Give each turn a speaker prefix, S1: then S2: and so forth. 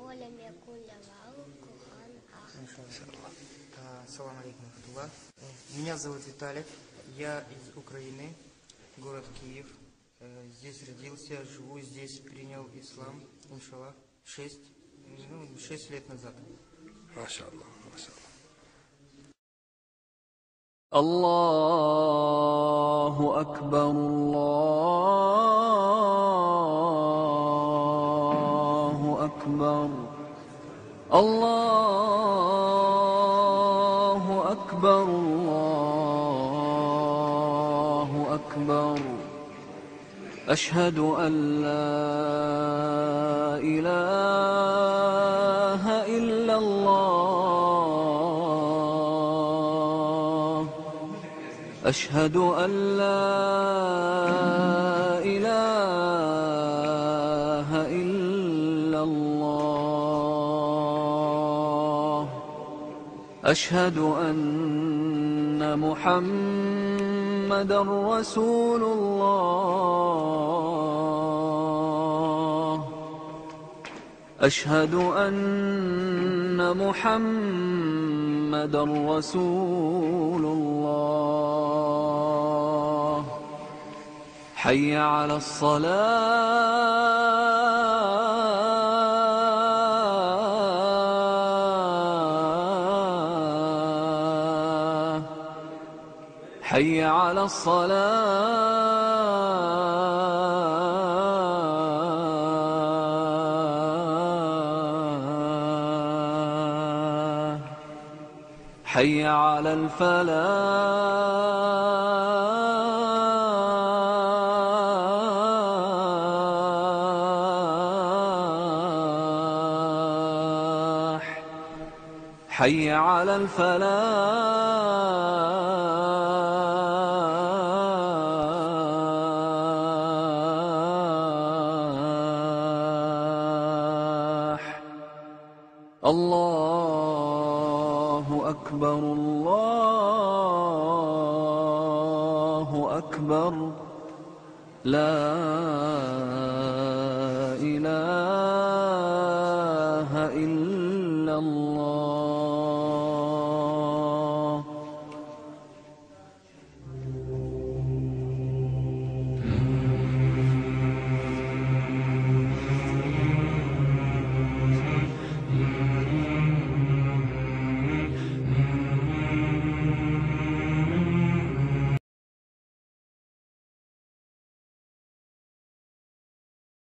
S1: ولم يكن معه كفوا أحد.
S2: Ассаламу алейкум рахматуллах. Меня зовут Виталик, я из Украины, город Киев. Здесь родился, живу здесь, принял ислам, иншаллах, 6 лет назад.
S3: Машаллах, машаллах.
S4: الله أكبر الله أكبر الله أكبر الله أكبر أشهد أن لا إله إلا الله أشهد أن لا إله إلا الله أشهد أن محمدًا رسول الله أشهد أن محمدًا رسول الله حي على الصلاة حي على الصلاة حي على الفلاح حي على الفلاح الله أكبر الله أكبر لا إله إلا الله